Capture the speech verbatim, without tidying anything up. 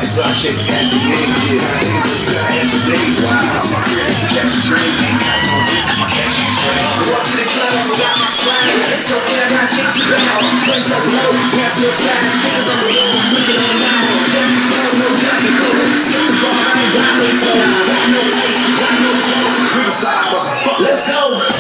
It's about shaking ass and game, yeah. You gotta answer days. Wow, I'm a friend, you catch a drink. Ain't got no rings, you catch a drink. Walk to the club, I forgot my swag. It's so good, I got cheap to go. Friends up low, pass no slack. Hands on the wall, looking on the line. Jump the floor, no jacket, cool. Skip the bar, I ain't got no flow. Got no ice, got no flow. Let's go.